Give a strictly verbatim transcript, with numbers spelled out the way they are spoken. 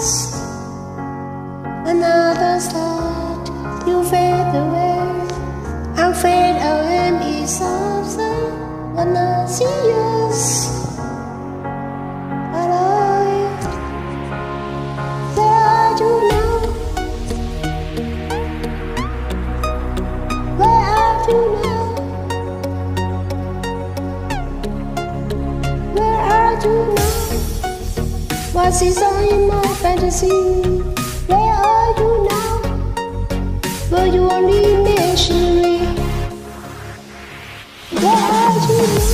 past. Another start, you fade away. I'm fade away, me something when I see yours. Alive, where are you now? Where are you now? Where are you now? What is on in my fantasy? Where are you now? Were you only missionary? Where are you now?